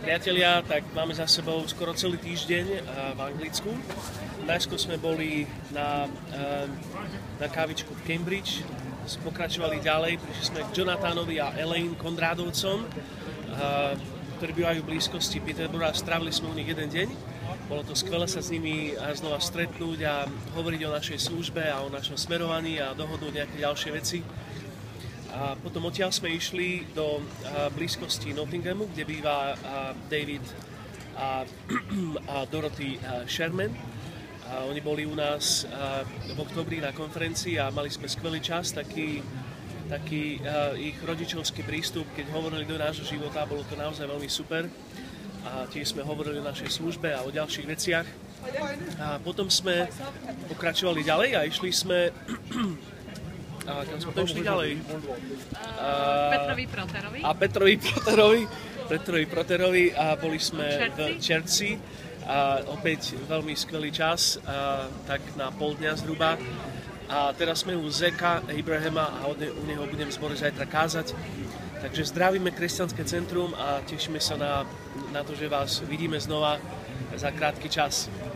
Priatelia, tak máme za sebou skoro celý týždeň v Anglicku. Najskôr sme boli na kávičku v Cambridge, pokračovali ďalej, prišli sme k Jonathanovi a Elaine Konrádovcom, ktorí bývajú v blízkosti Peterborougha. Strávili sme u nich jeden deň. Bolo to skvelé sa s nimi znova stretnúť a hovoriť o našej službe a o našom smerovaní a dohodnúť nejaké ďalšie veci. A potom odtiaľ sme išli do blízkosti Nottinghamu, kde býva David a Dorothy Sherman. Oni boli u nás v októbri na konferencii a mali sme skvelý čas, taký ich rodičovský prístup, keď hovorili do nášho života, bolo to naozaj veľmi super. A tiež sme hovorili o našej službe a o ďalších veciach. A potom sme pokračovali ďalej a išli sme... A kam sme to išli ďalej? Petrovi Proterovi a boli sme v Chertsey. A opäť veľmi skvelý čas, tak na pol dňa zhruba. A teraz sme u Zeka Abrahama a u neho budem v zbore zajtra kázať. Takže zdravíme Kresťanské centrum a tešíme sa na to, že vás vidíme znova za krátky čas.